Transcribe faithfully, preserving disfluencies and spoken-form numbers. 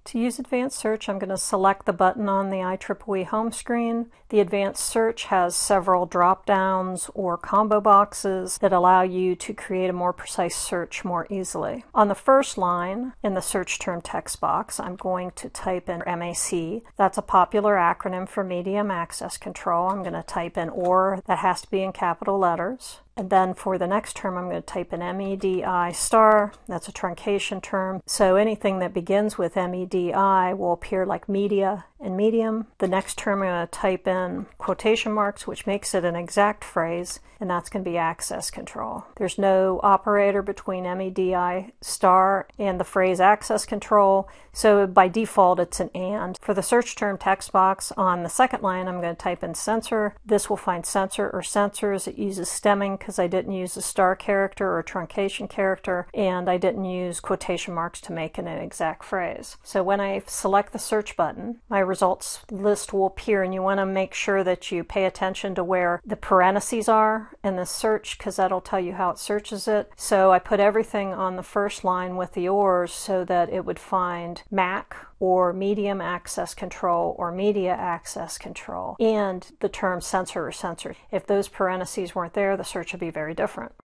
To use advanced search, I'm going to select the button on the I triple E home screen. The advanced search has several drop-downs or combo boxes that allow you to create a more precise search more easily. On the first line in the search term text box, I'm going to type in M A C. That's a popular acronym for Medium Access Control. I'm going to type in OR. That has to be in capital letters. And then for the next term, I'm going to type in M E D I star. That's a truncation term. So anything that begins with M E D I will appear like media and medium. The next term, I'm going to type in quotation marks, which makes it an exact phrase, and that's going to be access control. There's no operator between M E D I star and the phrase access control, so by default it's an and. For the search term text box on the second line, I'm going to type in sensor. This will find sensor or sensors. It uses stemming because I didn't use a star character or a truncation character, and I didn't use quotation marks to make it an exact phrase. So when I select the search button, my results list will appear, and you want to make sure that you pay attention to where the parentheses are in the search because that'll tell you how it searches it. So I put everything on the first line with the ORs so that it would find Mac or medium access control or media access control and the term sensor or sensor. If those parentheses weren't there, the search would be very different.